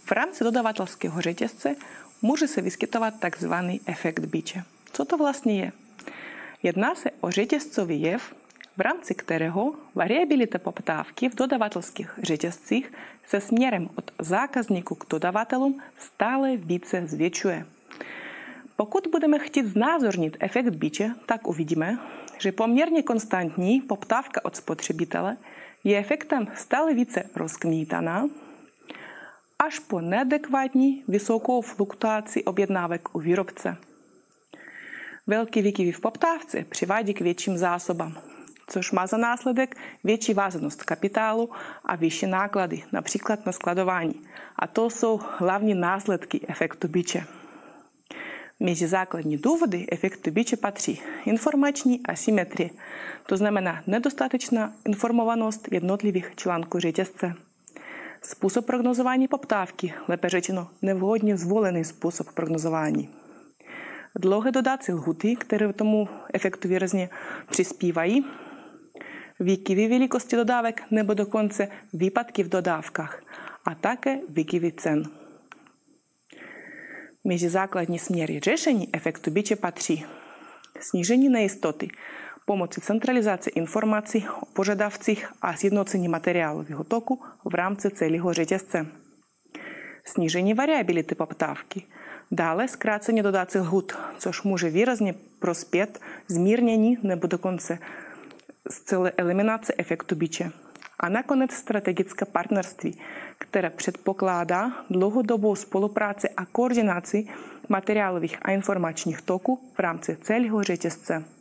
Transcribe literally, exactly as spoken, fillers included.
В rámci dodavatelského řetězce může se vyskytovat takzvaný efekt biče. Co to vlastně je? Jedná se o řetězcový jev, v rámci kterého variabilita poptávky v dodavatelských řetězcích se směrem od zákazníků k dodavatelům stále více zvětšuje. Pokud budeme chtít znázornit efekt biče, tak uvidíme, že poměrně konstantní poptávka od spotřebitele je efektem stále více rozkmítaná až po neadekvátní vysokou fluktuaci objednávek u výrobce. Velký výkyvy v poptávce přivádí k větším zásobám, což má za následek větší vázanost kapitálu a vyšší náklady, například na skladování. A to jsou hlavní následky efektu biče. Mezi základní důvody efektu biče patří informační asymetrie, to znamená nedostatečná informovanost jednotlivých článků řetězce. Způsob prognozování poptávky, lépe řečeno nevhodně zvolený způsob prognozování. Dlouhé dodací lhuty, které tomu efektu výrazně přispívají, výkyvy velikosti dodávek nebo dokonce výpadky v dodávkách a také výkyvy cen. Mezi základní směry řešení efektu biče patří snížení nejistoty pomocí centralizace informací o požadavcích a sjednocení materiálového toku v rámci celého řetězce, snížení variability poptávky, dále zkrácení dodacích lhůt, což může výrazně prospět zmírnění nebo dokonce celé eliminace efektu biče. A nakonec strategické partnerství, které předpokládá dlouhodobou spolupráci a koordinaci materiálových a informačních toků v rámci celého řetězce.